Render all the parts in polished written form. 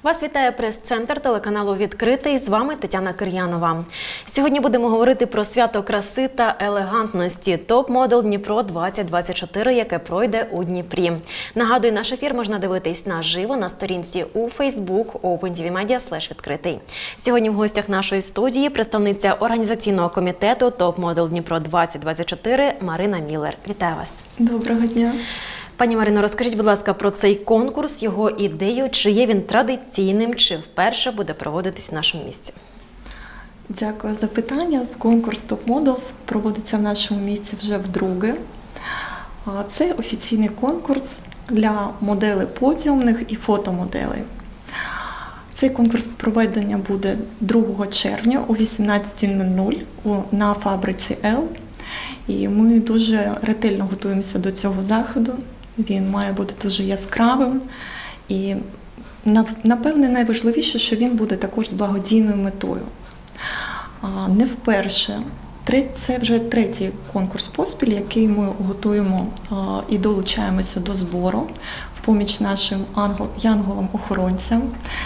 Вас вітає прес-центр телеканалу «Відкритий». З вами Тетяна Кир'янова. Сьогодні будемо говорити про свято краси та елегантності «Топ-модел Дніпро 2024», яке пройде у Дніпрі. Нагадую, наш ефір можна дивитись наживо на сторінці у Facebook OpenTVMedia/відкритий. Сьогодні в гостях нашої студії представниця організаційного комітету «Топ-модел Дніпро 2024» Марина Міллер. Вітаю вас. Доброго дня. Пані Марино, розкажіть, будь ласка, про цей конкурс, його ідею, чи є він традиційним, чи вперше буде проводитись в нашому місті? Дякую за питання. Конкурс Top Models проводиться в нашому місті вже вдруге. Це офіційний конкурс для моделей подіумних і фотомоделей. Цей конкурс проведення буде 2 червня о 18:00 на фабриці L. І ми дуже ретельно готуємося до цього заходу. Він має бути дуже яскравим. І, напевне, найважливіше, що він буде також з благодійною метою. Не вперше. Це вже 3-й конкурс поспіль, який ми готуємо і долучаємося до збору в поміч нашим янголам-охоронцям.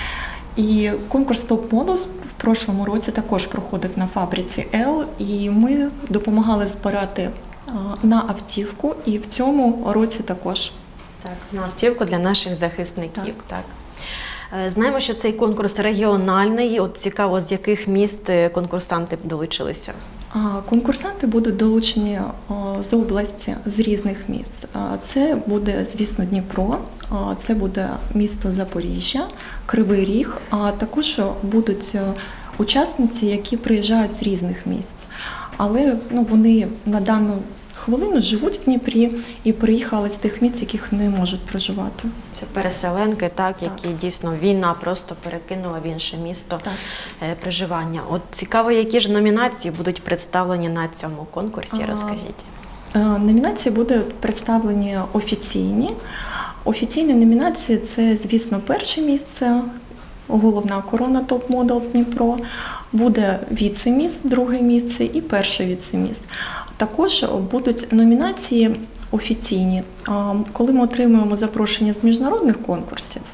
І конкурс Top Models в прошлому році також проходив на фабриці L, і ми допомагали збирати на автівку, і в цьому році також. Так, на автівку для наших захисників. Так. Знаємо, що цей конкурс регіональний. От цікаво, з яких міст конкурсанти долучилися? Конкурсанти будуть долучені з області, з різних міст. Це буде, звісно, Дніпро, це буде місто Запоріжжя, Кривий Ріг, а також будуть учасниці, які приїжджають з різних місць. Але вони на дану хвилину живуть в Дніпрі і приїхали з тих місць, яких не можуть проживати. Це переселенки, які дійсно війна просто перекинула в інше місто проживання. От цікаво, які ж номінації будуть представлені на цьому конкурсі, розкажіть. Номінації будуть представлені офіційні. Офіційні номінації – це, звісно, перше місце, головна корона Top Models Дніпро, буде віце-міс, друге місце і перше віце-міс. Також будуть номінації офіційні. Коли ми отримуємо запрошення з міжнародних конкурсів,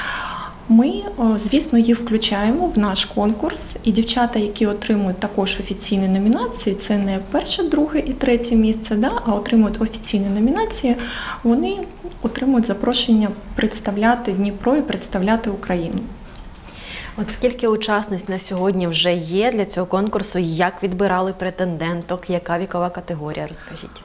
ми, звісно, їх включаємо в наш конкурс. І дівчата, які отримують також офіційні номінації, це не перше, друге і третє місце, а отримують офіційні номінації, вони отримують запрошення представляти Дніпро і представляти Україну. От скільки учасниць на сьогодні вже є для цього конкурсу? Як відбирали претенденток? Яка вікова категорія? Розкажіть.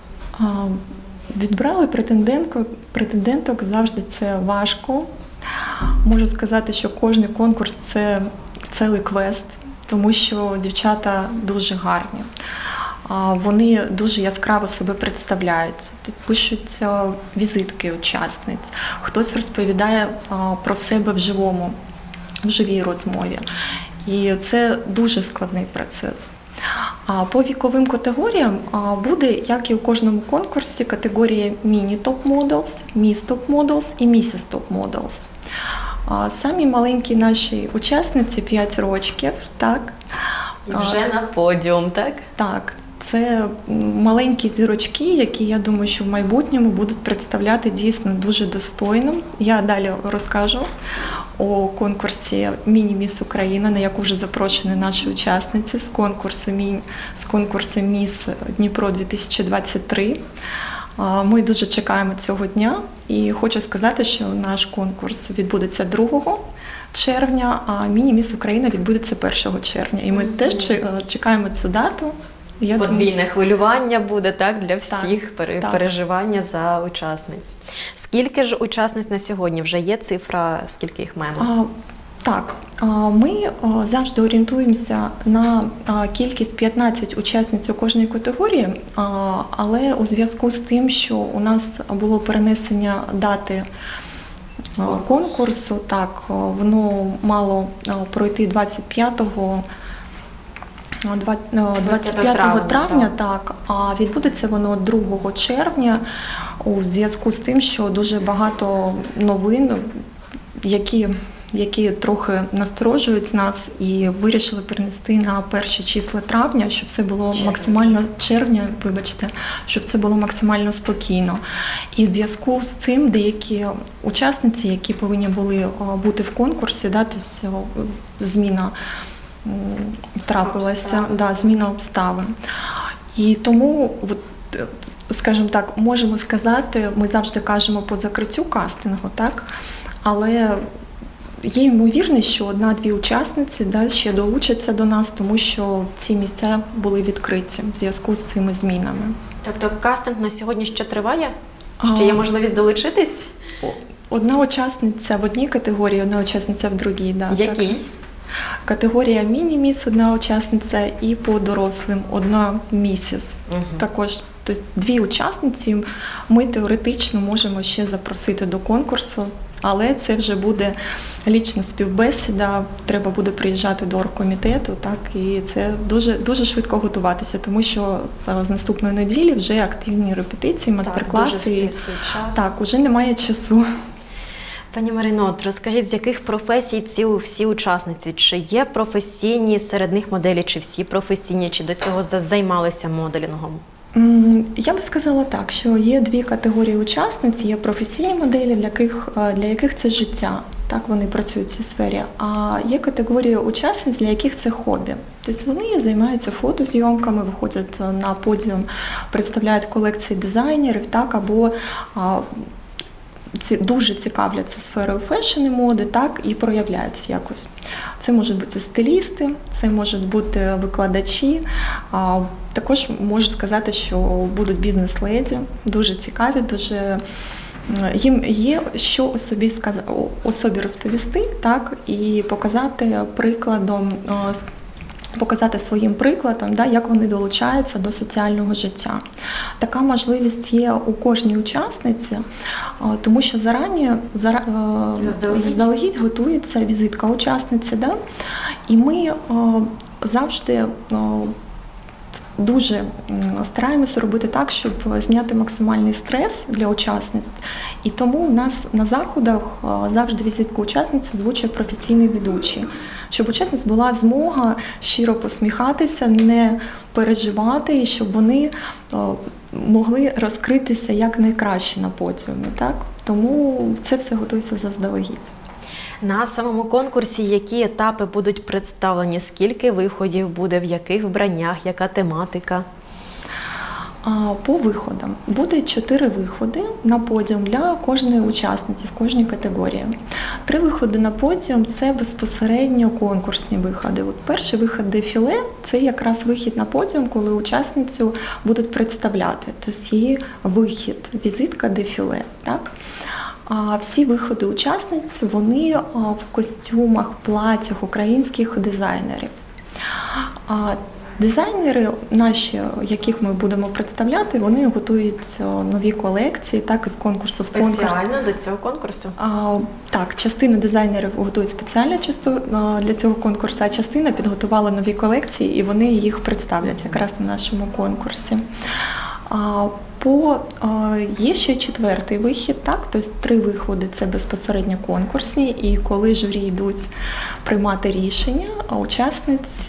Відбирали претенденток завжди це важко. Можу сказати, що кожен конкурс – це цілий квест, тому що дівчата дуже гарні. Вони дуже яскраво себе представляють. Тут пишуть візитки учасниць. Хтось розповідає про себе в живій розмові. І це дуже складний процес. По віковим категоріям буде, як і у кожному конкурсі, категорія міні-топ Models, міс-топ Models і місіс-топ Models. Самі маленькі наші учасниці, 5 років, так. І вже на подіум, так? Так. Це маленькі зірочки, які, я думаю, що в майбутньому будуть представляти дійсно дуже достойно. Я далі розкажу у конкурсі «Міні-міс Україна», на яку вже запрошені наші учасниці з конкурсу «Міс Дніпро 2023». Ми дуже чекаємо цього дня і хочу сказати, що наш конкурс відбудеться 2 червня, а «Міні-міс Україна» відбудеться 1 червня. І ми теж чекаємо цю дату. Подвійне хвилювання буде, так, для всіх, переживання за учасниць. Скільки ж учасниць на сьогодні? Вже є цифра, скільки їх маємо? Так, ми завжди орієнтуємося на кількість 15 учасниць у кожній категорії, але у зв'язку з тим, що у нас було перенесення дати конкурсу, так, воно мало пройти 25 травня, так, а відбудеться воно 2 червня у зв'язку з тим, що дуже багато новин, які які трохи насторожують нас, і вирішили перенести на перші числа травня, щоб все було максимально щоб це було максимально спокійно. І в зв'язку з цим деякі учасниці, які повинні були бути в конкурсі, тобто зміна трапилася, зміна обставин. І тому, скажімо так, можемо сказати, ми завжди кажемо по закриттю кастингу, так? Але є ймовірність, що 1-2 учасниці ще долучаться до нас, тому що ці місця були відкриті в зв'язку з цими змінами. Тобто кастинг на сьогодні ще триває? Ще є можливість долучитись? Одна учасниця в одній категорії, одна учасниця в другій. Да. Якій? Категорія міні-міс, одна учасниця, і по дорослим одна місіс. Також, тобто 2 учасниці ми теоретично можемо ще запросити до конкурсу, але це вже буде лічна співбесіда, треба буде приїжджати до оргкомітету, так, і це дуже швидко готуватися, тому що з наступної неділі вже активні репетиції, мастер-класи. Дуже стислий час. Так, уже немає часу. Пані Марино, розкажіть, з яких професій ці всі учасниці? Чи є професійні серед них моделі, чи всі професійні, чи до цього займалися моделінгом? Я би сказала так, що є 2 категорії учасниць, є професійні моделі, для яких це життя, так, вони працюють в цій сфері, а є категорія учасниць, для яких це хобі. Тобто вони займаються фотозйомками, виходять на подіум, представляють колекції дизайнерів, так, або дуже цікавляться сферою фешн і моди, так, і проявляються якось. Це можуть бути стилісти, це можуть бути викладачі. Також можу сказати, що будуть бізнес-леді, дуже цікаві, їм є що особі розповісти, так, і показати своїм прикладом, як вони долучаються до соціального життя. Така можливість є у кожній учасниці, тому що заздалегідь готується візитка учасниці, і ми завжди дуже стараємося робити так, щоб зняти максимальний стрес для учасниць. І тому у нас на заходах завжди візитку учасниць озвучує професійний ведучий, щоб учасниць була змога щиро посміхатися, не переживати, і щоб вони могли розкритися як найкраще на подіумі. Так? Тому це все готується заздалегідь. На самому конкурсі які етапи будуть представлені? Скільки виходів буде, в яких вбраннях, яка тематика? По виходам. Буде 4 виходи на подіум для кожної учасниці в кожній категорії. 3 виходи на подіум – це безпосередньо конкурсні виходи. Перший вихід дефіле – це якраз вихід на подіум, коли учасницю будуть представляти. Тобто її вихід, візитка дефіле. Так? А всі виходи учасниць, вони в костюмах, платтях українських дизайнерів. Дизайнери наші, яких ми будемо представляти, вони готують нові колекції, так, із конкурсу в конкурс. Спеціально до цього конкурсу? Так, частина дизайнерів готують спеціально для цього конкурсу, а частина підготувала нові колекції, і вони їх представлять якраз на нашому конкурсі. Є ще 4-й вихід, так, тобто 3 виходи – це безпосередньо конкурсні, і коли журі йдуть приймати рішення, учасниць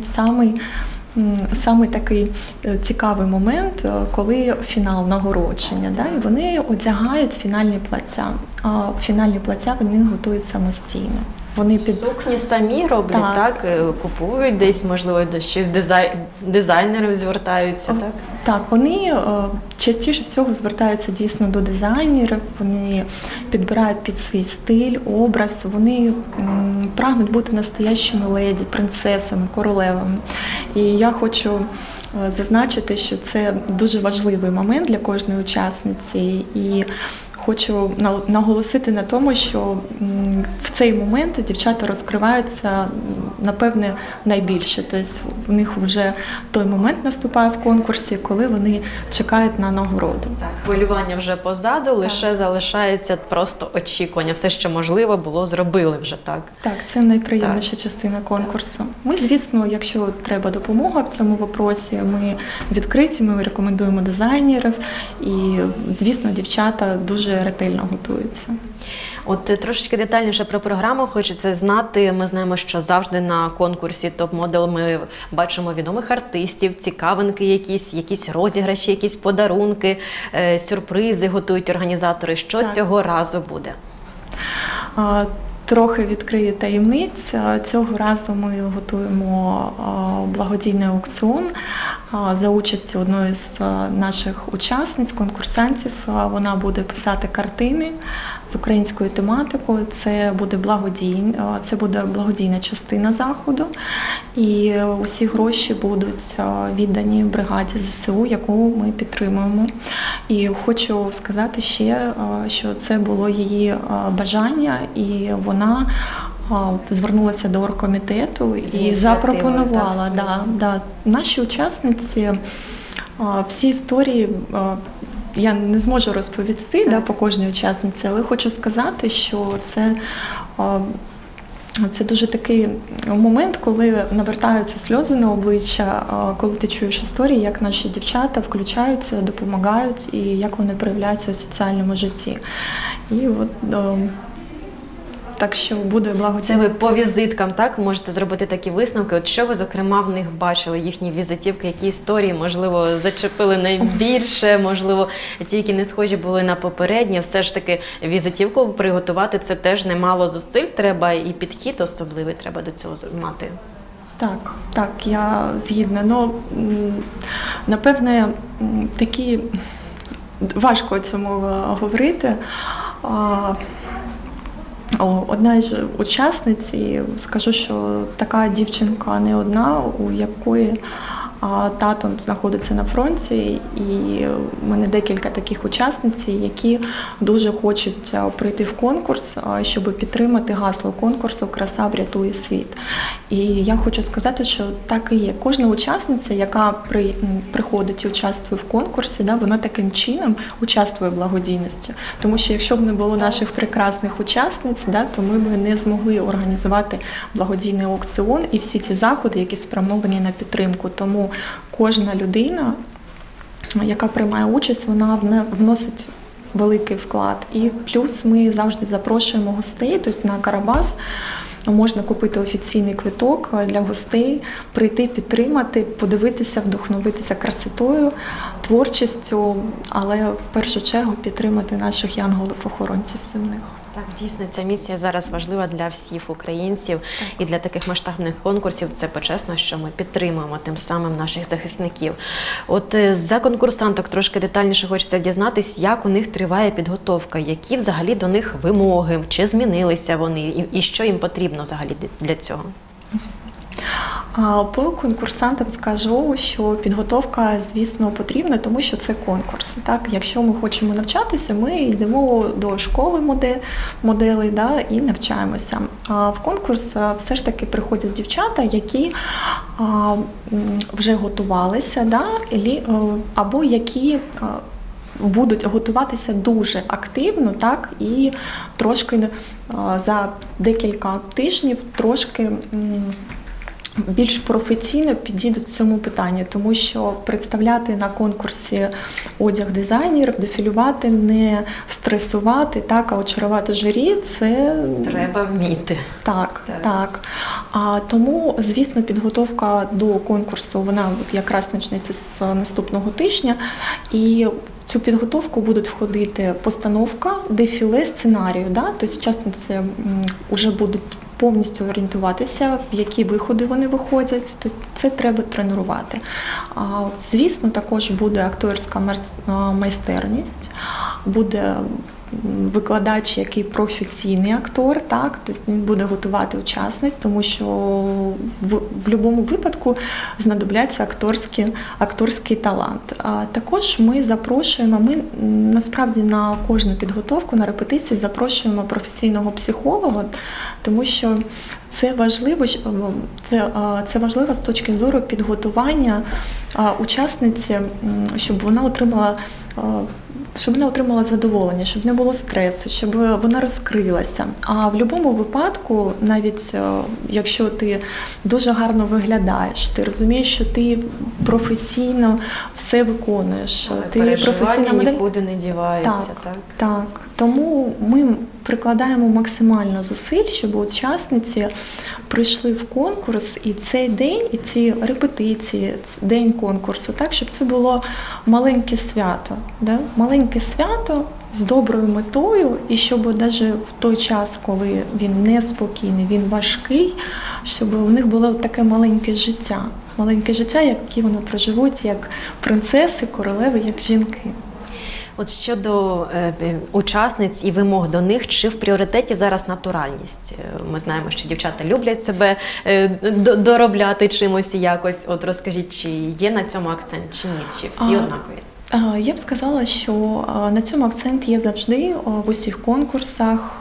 саме такий цікавий момент, коли фінал нагородження, і вони одягають фінальні плаття, а фінальні плаття вони готують самостійно. Сукні самі роблять, так? Купують десь, можливо, до щось дизайнерів звертаються, так? Так, вони частіше всього звертаються дійсно до дизайнерів, вони підбирають під свій стиль, образ, вони прагнуть бути настоящими леді, принцесами, королевами. І я хочу зазначити, що це дуже важливий момент для кожної учасниці, і хочу наголосити на тому, що в цей момент дівчата розкриваються, напевне, найбільше. Тобто в них вже той момент наступає в конкурсі, коли вони чекають на нагороду. Так, хвилювання вже позаду, лише залишається просто очікування. Все, що можливо було, зробили вже, так? Так, це найприємніша частина конкурсу. Ми, звісно, якщо треба допомога в цьому вопросі, ми відкриті, ми рекомендуємо дизайнерів і, звісно, дівчата дуже ретельно готуються. От трошечки детальніше про програму хочеться знати. Ми знаємо, що завжди на конкурсі топ-модел ми бачимо відомих артистів, цікавинки якісь розіграші, якісь подарунки, сюрпризи готують організатори. Що Так. цього разу буде? Трохи відкрию таємниць. Цього разу ми готуємо благодійний аукціон за участю одної з наших учасниць, конкурсантів. Вона буде писати картини з українською тематикою. Це буде благодійна частина заходу. І усі гроші будуть віддані бригаді ЗСУ, яку ми підтримуємо. І хочу сказати ще, що це було її бажання, і вона звернулася до оргкомітету і запропонувала. Наші учасниці, всі історії я не зможу розповісти по кожній учасниці, але хочу сказати, що це дуже такий момент, коли навертаються сльози на обличчя, коли ти чуєш історії, як наші дівчата включаються, допомагають і як вони проявляються у соціальному житті. І так що буде благодійно. Це ви по візиткам, так, можете зробити такі висновки? От що ви, зокрема, в них бачили, їхні візитівки, які історії, можливо, зачепили найбільше, можливо, ті, які не схожі були на попередні. Все ж таки, візитівку приготувати – це теж немало зусиль треба, і підхід особливий треба до цього мати. Так, я згідна. Напевне, такі важко цьому говорити. Одна з учасниць, і скажу, що така дівчинка не одна, у якої тато знаходиться на фронті, і в мене декілька таких учасниць, які дуже хочуть прийти в конкурс, щоб підтримати гасло конкурсу «Краса врятує світ». І я хочу сказати, що так і є. Кожна учасниця, яка приходить і участвує в конкурсі, вона таким чином участвує в благодійності. Тому що якщо б не було наших прекрасних учасниць, то ми б не змогли організувати благодійний аукціон і всі ті заходи, які спрямовані на підтримку. Тому кожна людина, яка приймає участь, вона вносить великий вклад. І плюс ми завжди запрошуємо гостей, тобто на Карабас можна купити офіційний квиток для гостей, прийти, підтримати, подивитися, вдохновитися красотою, творчістю, але в першу чергу підтримати наших янголів-охоронців земних. Так, дійсно, ця місія зараз важлива для всіх українців. І для таких масштабних конкурсів це почесно, що ми підтримуємо тим самим наших захисників. От за конкурсанток трошки детальніше хочеться дізнатись, як у них триває підготовка, які взагалі до них вимоги, чи змінилися вони, і що їм потрібно взагалі для цього. По конкурсантам скажу, що підготовка, звісно, потрібна, тому що це конкурс. Так? Якщо ми хочемо навчатися, ми йдемо до школи моделей і навчаємося. А в конкурс все ж таки приходять дівчата, які вже готувалися, або які будуть готуватися дуже активно, так, і трошки за декілька тижнів трошки більш професійно підійдуть цьому питанню, тому що представляти на конкурсі одяг дизайнерів, дефілювати, не стресувати, так, а очарувати журі – це… Треба вміти. Так. Тому, звісно, підготовка до конкурсу, вона якраз почнеться з наступного тижня, і в цю підготовку будуть входити постановка, дефіле, сценарію, тобто учасниці вже будуть повністю орієнтуватися, в які виходи вони виходять, тобто це треба тренувати. Звісно, також буде акторська майстерність, буде викладач, який професійний актор, так, тобто він буде готувати учасниць, тому що в будь-якому випадку знадобляться акторський талант. Також ми запрошуємо, насправді на кожну підготовку, на репетиції запрошуємо професійного психолога, тому що Це важливо, це важливо з точки зору підготування учасниці, щоб вона отримала задоволення, щоб не було стресу, щоб вона розкрилася. А в будь-якому випадку, навіть якщо ти дуже гарно виглядаєш, ти розумієш, що ти професійно все виконуєш. Але ти переживання нікуди не діваються, так? Так. Тому ми прикладаємо максимально зусиль, щоб учасниці прийшли в конкурс, і цей день, і ці репетиції, день конкурсу, так, щоб це було маленьке свято. Да? Маленьке свято з доброю метою, і щоб навіть в той час, коли він неспокійний, він важкий, щоб у них було таке маленьке життя. Маленьке життя, яке вони проживуть як принцеси, королеви, як жінки. От щодо учасниць і вимог до них, чи в пріоритеті зараз натуральність? Ми знаємо, що дівчата люблять себе доробляти чимось якось. От розкажіть, чи є на цьому акцент, чи ні, чи всі однакові? Я б сказала, що на цьому акцент є завжди в усіх конкурсах,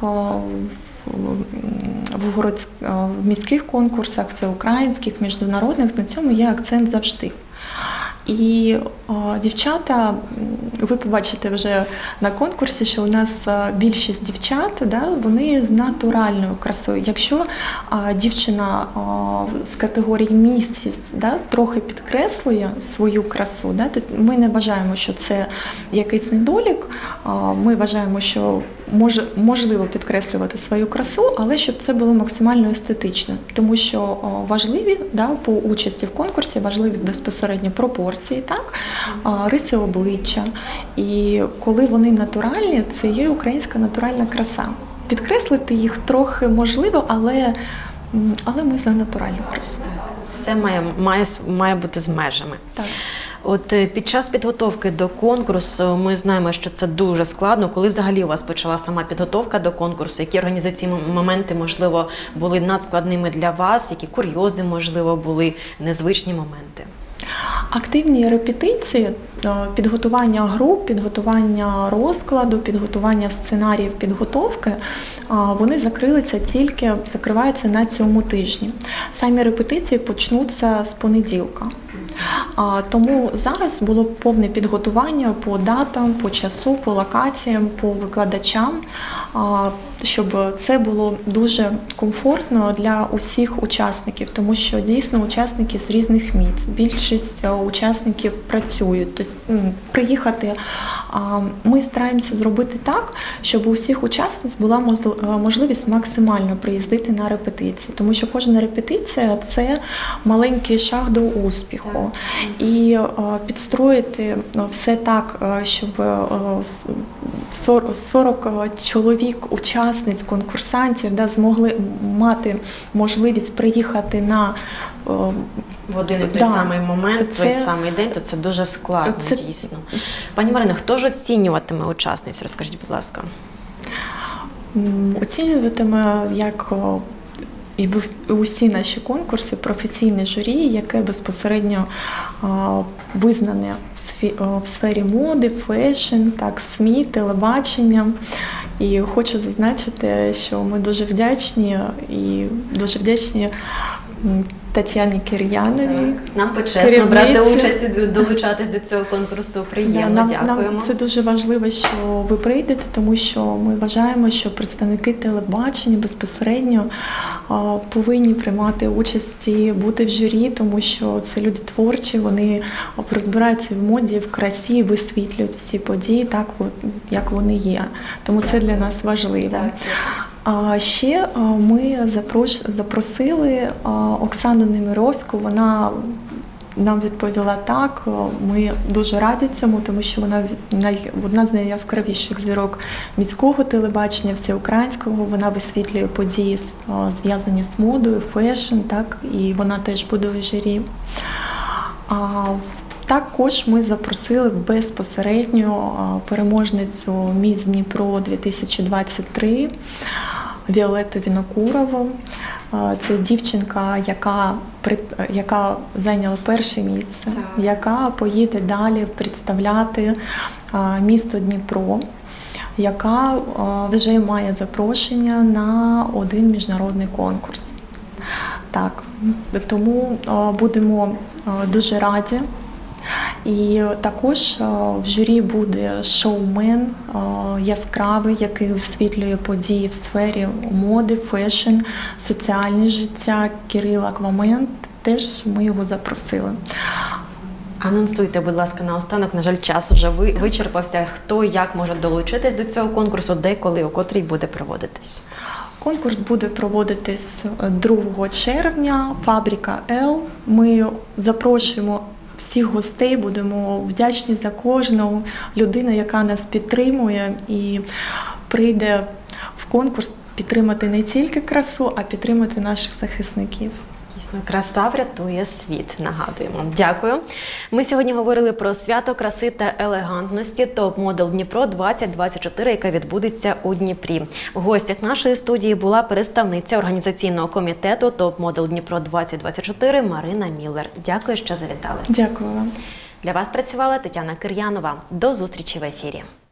в міських конкурсах, всеукраїнських, міжнародних, на цьому є акцент завжди. І дівчата, ви побачите вже на конкурсі, що у нас більшість дівчат, да, вони з натуральною красою. Якщо дівчина з категорії місіс, да, трохи підкреслює свою красу, да, то ми не вважаємо, що це якийсь недолік, ми вважаємо, що можливо підкреслювати свою красу, але щоб це було максимально естетично. Тому що важливі, да, по участі в конкурсі, важливі безпосередньо пропорції, так, риси обличчя. І коли вони натуральні, це є українська натуральна краса. Підкреслити їх трохи можливо, але ми за натуральну красу. Все має бути з межами. Так. От під час підготовки до конкурсу ми знаємо, що це дуже складно. Коли взагалі у вас почала сама підготовка до конкурсу? Які організаційні моменти, можливо, були надскладними для вас? Які курйози, можливо, були незвичні моменти? Активні репетиції, підготування груп, підготування розкладу, підготування сценаріїв підготовки, вони закриваються на цьому тижні. Самі репетиції почнуться з понеділка. Тому зараз було повне підготування по датам, по часу, по локаціям, по викладачам, щоб це було дуже комфортно для усіх учасників, тому що дійсно учасники з різних місць, більшість учасників працюють. Тобто приїхати, ми стараємося зробити так, щоб у всіх учасниць була можливість максимально приїздити на репетиції, тому що кожна репетиція – це маленький шаг до успіху. І підстроїти все так, щоб 40 чоловік, учасниць, конкурсантів, да, змогли мати можливість приїхати на в один і той самий момент, той самий день, то це дуже складно, дійсно. Пані Марино, хто ж оцінюватиме учасниць? Розкажіть, будь ласка. Оцінюватиме, як і усі наші конкурси, професійне журі, яке безпосередньо визнане в сфері моди, фешн, так, СМІ, телебачення. І хочу зазначити, що ми дуже вдячні Тетяні Кир'яновій. Нам почесно брати участь і долучатись до цього конкурсу. Приємно, дякуємо. Нам це дуже важливо, що ви прийдете, тому що ми вважаємо, що представники телебачення безпосередньо повинні приймати участь і бути в журі, тому що це люди творчі, вони розбираються в моді, в красі, висвітлюють всі події так, як вони є. Тому це для нас важливо. А ще ми запросили Оксану Немировську, вона нам відповіла так, ми дуже раді цьому, тому що вона одна з найяскравіших зірок міського телебачення, всеукраїнського, вона висвітлює події, зв'язані з модою, фешн, так, і вона теж буде в журі. Також ми запросили безпосередньо переможницю «Міс Дніпро 2023» Віолетту Вінокурову. Це дівчинка, яка зайняла перше місце, яка поїде далі представляти місто Дніпро, яка вже має запрошення на один міжнародний конкурс. Так, тому будемо дуже раді. І також в журі буде шоумен яскравий, який висвітлює події в сфері моди, фешн, соціальне життя. Кирил Аквамент, теж ми його запросили. Анонсуйте, будь ласка, наостанок. На жаль, час вже вичерпався. Хто і як може долучитись до цього конкурсу, де, коли, у котрій буде проводитись? Конкурс буде проводитись 2 червня, фабрика L. Ми запрошуємо всіх гостей, будемо вдячні за кожну людину, яка нас підтримує і прийде в конкурс підтримати не тільки красу, а підтримати наших захисників. Дійсно, краса врятує світ, нагадуємо. Дякую. Ми сьогодні говорили про свято краси та елегантності топ-модел Дніпро 2024, яке відбудеться у Дніпрі. В гостях нашої студії була представниця організаційного комітету топ-модел Дніпро 2024 Марина Міллер. Дякую, що завітали. Дякую вам. Для вас працювала Тетяна Кир'янова. До зустрічі в ефірі.